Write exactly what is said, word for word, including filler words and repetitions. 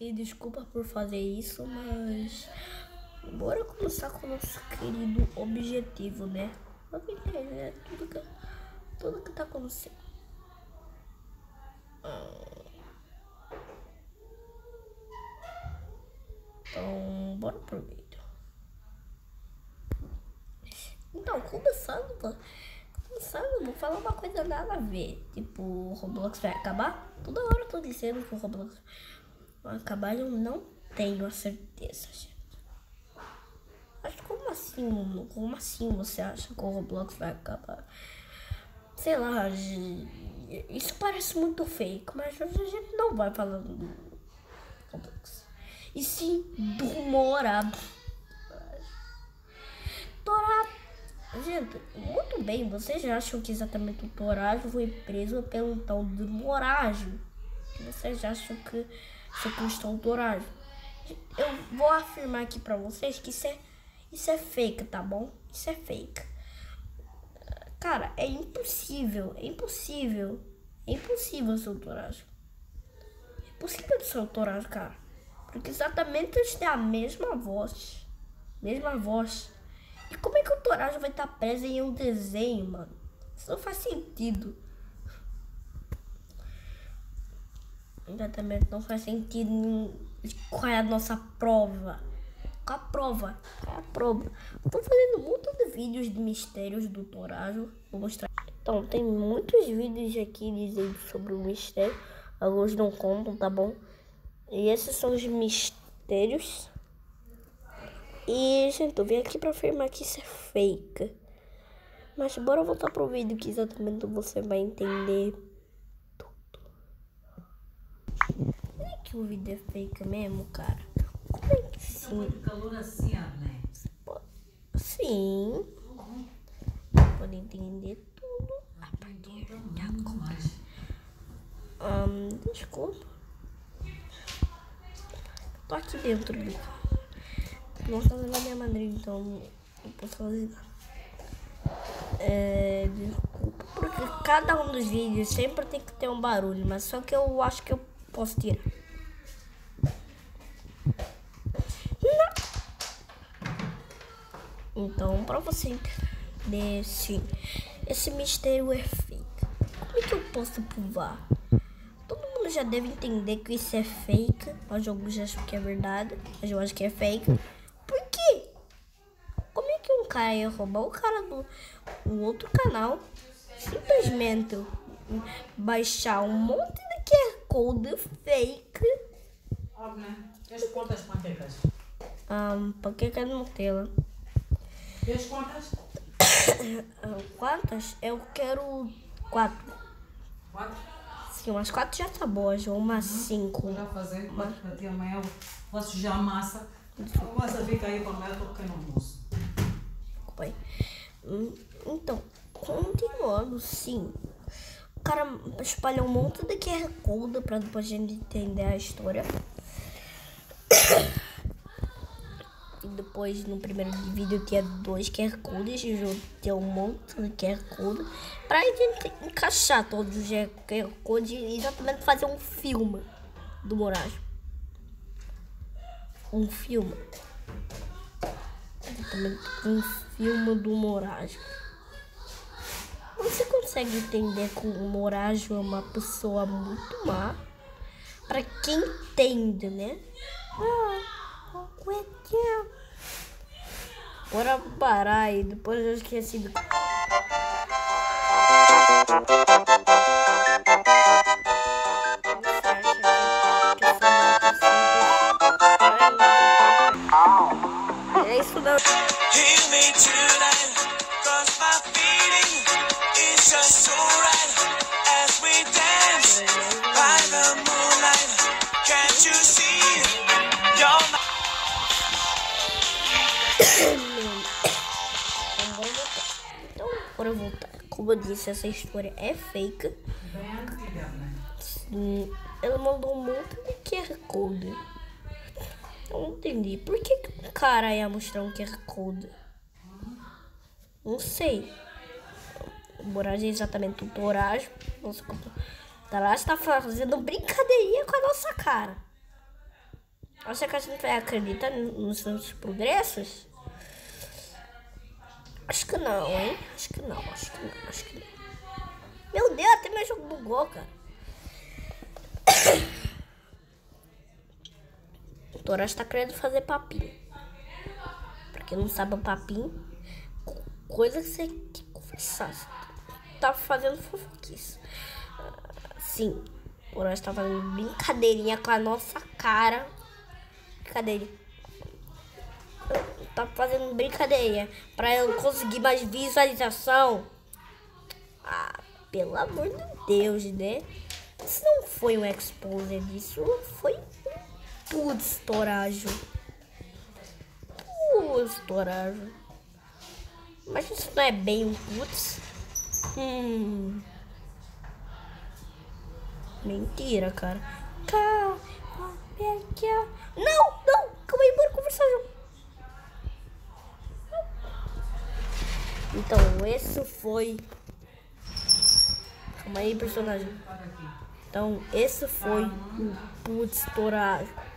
E desculpa por fazer isso, mas bora começar com o nosso querido objetivo, né? Ok, né? Tudo que, tudo que tá acontecendo. Então, bora pro vídeo. Então, começando, começando, vou falar uma coisa nada a ver. Tipo, o Roblox vai acabar? Toda hora eu tô dizendo que o Roblox vai acabar e eu não tenho a certeza, gente. Mas como assim, como assim você acha que o Roblox vai acabar? Sei lá, isso parece muito fake, mas a gente não vai falar do Roblox. E sim do Morado. Torado. Gente, muito bem, vocês acham que exatamente o Torajo foi preso pelo tal de Morajo? Vocês acham que sequestrou o Torajo? Eu vou afirmar aqui pra vocês que isso é, isso é fake, tá bom? Isso é fake. Cara, é impossível, é impossível, é impossível ser o Torajo. É impossível ser o Torajo, cara. Porque exatamente eles têm a mesma voz. Mesma voz. E como é que o Torajo vai estar preso em um desenho, mano? Isso não faz sentido. Exatamente, não faz sentido. Qual é a nossa prova? Qual a prova? Qual é a prova? Estou fazendo muito de vídeos de mistérios do Torajo. Vou mostrar. Então, tem muitos vídeos aqui dizendo sobre o mistério. Alguns não contam, tá bom? E esses são os mistérios. E, gente, eu vim aqui pra afirmar que isso é fake. Mas bora voltar pro vídeo que exatamente você vai entender tudo. Como é que o vídeo é fake mesmo, cara? Como é que sim? Muito calor assim, né? Sim. Uhum. Pode entender tudo a partir de agora. Um, desculpa. Tô aqui dentro do carro. Não tá levando a minha madrinha, então não posso fazer nada. É, desculpa, porque cada um dos vídeos sempre tem que ter um barulho, mas só que eu acho que eu posso tirar. Não. Então, pra você entender, sim, esse mistério é fake. Como é que eu posso provar? Todo mundo já deve entender que isso é fake, mas alguns acham que é verdade, mas eu acho que é fake. Por quê? Como é que um cara ia roubar o cara do, do outro canal, simplesmente baixar um monte de Q R Code fake? Óbvio, né? Tens quantas panquecas? Um, panqueca de Nutella. Tens quantas? Quantas? Eu quero quatro. Quatro? Sim, umas quatro já tá boas, ou umas uhum. cinco. Vou já fazer, quatro para ti amanhã. Eu vou sujar a massa. A massa fica aí para amanhã, eu tô pequeno almoço. Bem, então, continuando, sim. O cara espalha um monte de Q R Code pra depois a gente entender a história. E depois no primeiro vídeo tinha dois Q R Codes e o outro tinha um monte de Q R Code pra gente encaixar todos os Q R Codes e exatamente fazer um filme do Morajo. Um filme. Exatamente um filme do Morajo. Você consegue entender que o Morajo é uma pessoa muito má? Pra quem entende, né? Ah, coitinha. Bora parar aí, depois eu esqueci do... É isso não. Então, bora voltar. Como eu disse, essa história é fake. Bem antiga, né? Sim, ela mandou um monte de Q R Code. Eu não entendi. Por que o cara ia mostrar um Q R Code? Não sei. O Morajo é exatamente o Torajo. Nossa, o Torajo tá fazendo brincadeirinha com a nossa cara. Acha que a gente vai acreditar nos seus progressos? Acho que não, hein? Acho que não, acho que não, acho que não. Meu Deus, até meu jogo bugou, cara. O Torajo tá querendo fazer papinho. Pra quem não sabe, o papinho, coisa que você tem que conversar. Você tá fazendo fofoquice. Sim, o Torajo tá fazendo brincadeirinha com a nossa cara. Brincadeirinha. Tá fazendo brincadeira pra eu conseguir mais visualização. Ah, pelo amor de Deus, né? Isso não foi um exposer, isso foi um putz, Torajo. Putz, Torajo. Mas isso não é bem um putz. Hum. Mentira, cara. Calma, não, não, calma aí, bora conversar junto. Então, esse foi... Calma aí, personagem. Então, esse foi o Putz Torajo.